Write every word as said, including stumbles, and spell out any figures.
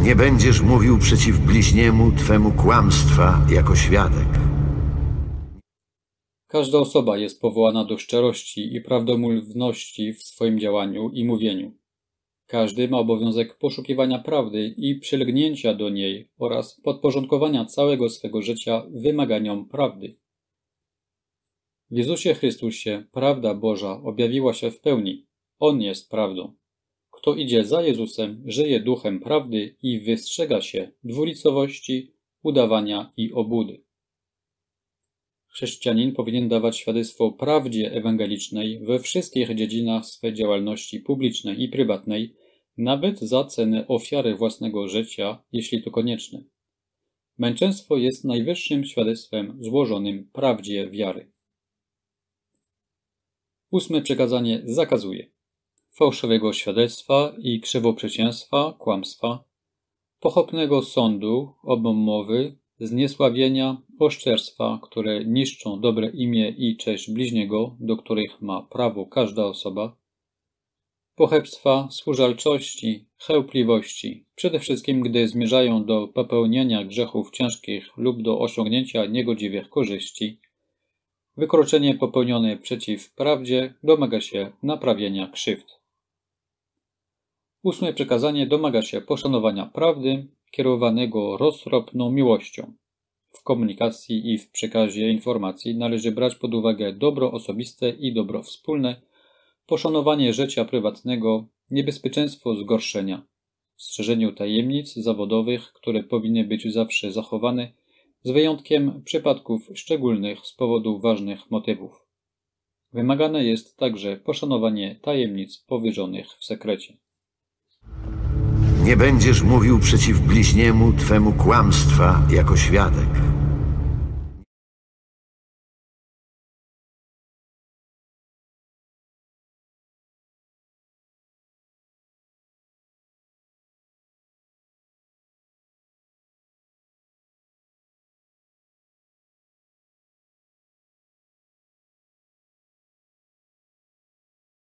Nie będziesz mówił przeciw bliźniemu twemu kłamstwa jako świadek. Każda osoba jest powołana do szczerości i prawdomówności w swoim działaniu i mówieniu. Każdy ma obowiązek poszukiwania prawdy i przylgnięcia do niej oraz podporządkowania całego swego życia wymaganiom prawdy. W Jezusie Chrystusie prawda Boża objawiła się w pełni. On jest prawdą. Kto idzie za Jezusem, żyje duchem prawdy i wystrzega się dwulicowości, udawania i obłudy. Chrześcijanin powinien dawać świadectwo prawdzie ewangelicznej we wszystkich dziedzinach swej działalności publicznej i prywatnej, nawet za cenę ofiary własnego życia, jeśli to konieczne. Męczeństwo jest najwyższym świadectwem złożonym prawdzie wiary. Ósme przykazanie zakazuje fałszywego świadectwa i krzywoprzysięstwa, kłamstwa, pochopnego sądu, obmowy, zniesławienia, oszczerstwa, które niszczą dobre imię i cześć bliźniego, do których ma prawo każda osoba, pochebstwa, służalczości, chełpliwości, przede wszystkim gdy zmierzają do popełniania grzechów ciężkich lub do osiągnięcia niegodziwych korzyści. Wykroczenie popełnione przeciw prawdzie domaga się naprawienia krzywd. Ósme przykazanie domaga się poszanowania prawdy, kierowanego roztropną miłością. W komunikacji i w przekazie informacji należy brać pod uwagę dobro osobiste i dobro wspólne, poszanowanie życia prywatnego, niebezpieczeństwo zgorszenia, strzeżeniu tajemnic zawodowych, które powinny być zawsze zachowane, z wyjątkiem przypadków szczególnych z powodu ważnych motywów. Wymagane jest także poszanowanie tajemnic powierzonych w sekrecie. Nie będziesz mówił przeciw bliźniemu twemu kłamstwa jako świadek.